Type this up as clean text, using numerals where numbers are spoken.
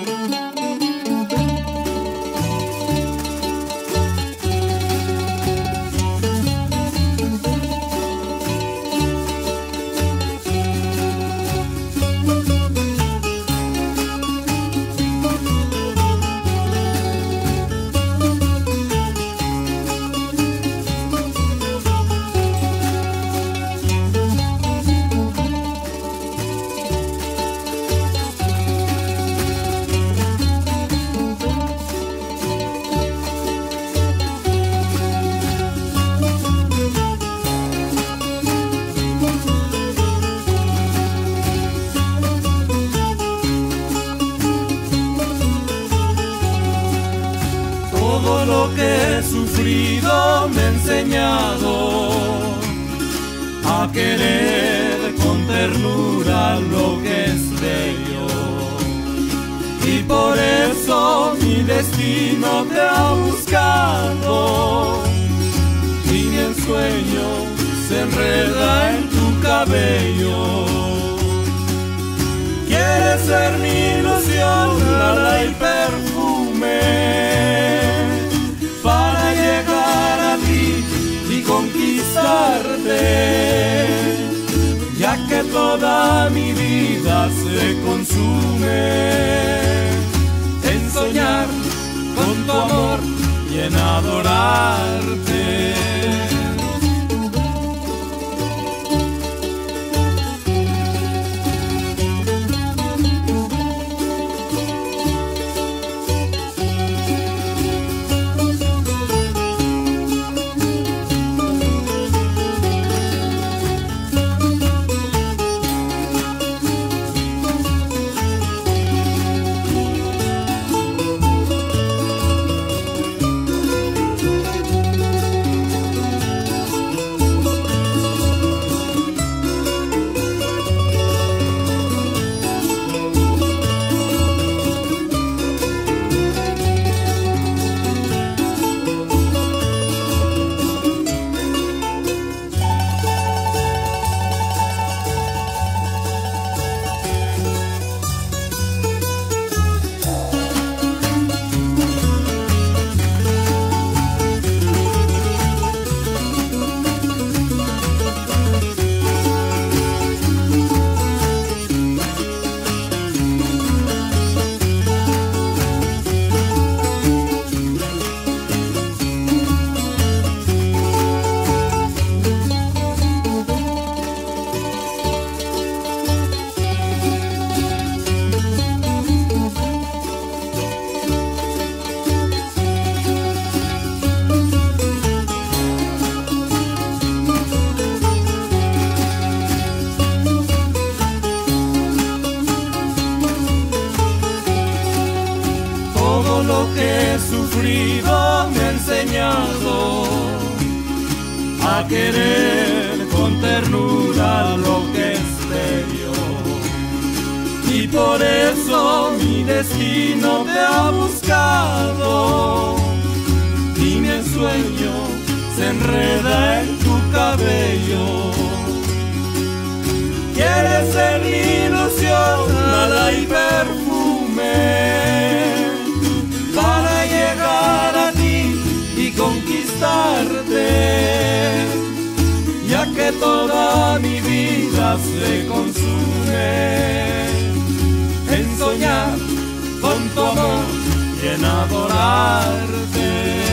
Todo lo que he sufrido me ha enseñado a querer con ternura lo que es bello, y por eso mi destino te ha buscado, y mi ensueño se enreda en tu cabello. Quieres ser mi ilusión, nada y perfume, para llegar a ti y conquistarte, ya que toda mi vida se consume en soñar con tu amor y en adorarte. Todo lo que he sufrido me ha enseñado a querer con ternura lo que es bello, y por eso mi destino te ha buscado, y mi ensueño se enreda en tu cabello. Quieres ser mi ilusión, nada y perfume, para llegar a ti y conquistarte, ya que toda mi vida se consume en soñar con tu amor y en adorarte.